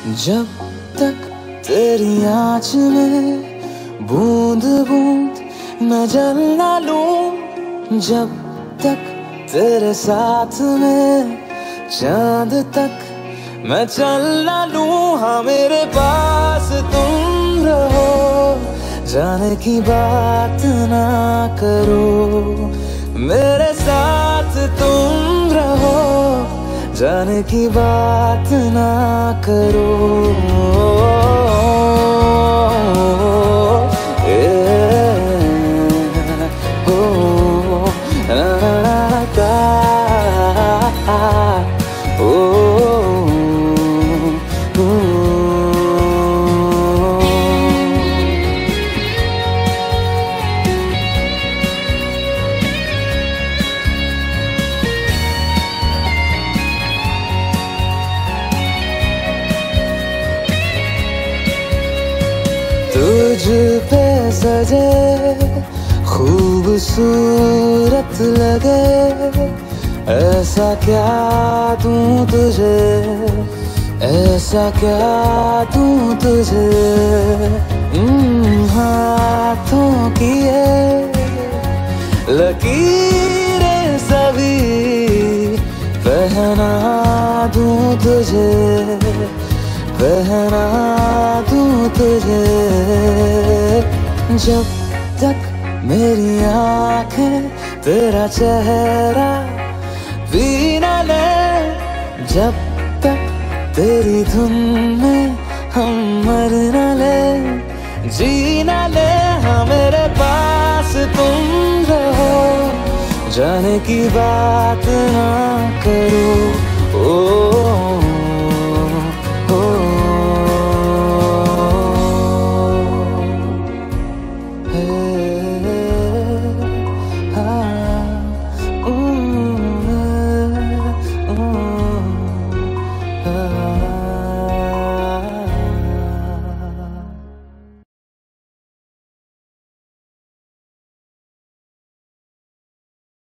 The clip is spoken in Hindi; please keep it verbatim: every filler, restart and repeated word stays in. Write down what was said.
जब तक तेरी आँच में बूंद बूंद मैं जल ना लूं, जब तक तेरे साथ में चांद तक मैं चल ना लूं। हाँ मेरे पास तुम रहो, जाने की बात ना करो, मेरे साथ तुम रहो, जाने की बात ना करो। तुझ पे सजे खूबसूरत लगे, ऐसा क्या दूं तुझे, ऐसा क्या दूं तुझे। हाथों की ये लकीरें सभी पहना दूं तुझे, पहना दूं तुझे। जब तक मेरी आंखें तेरा चेहरा भी न ले, जब तक तेरी धुन में हम मर न ले, जी न ले। हाँ मेरे पास तुम रहो, जाने की बात ना करो।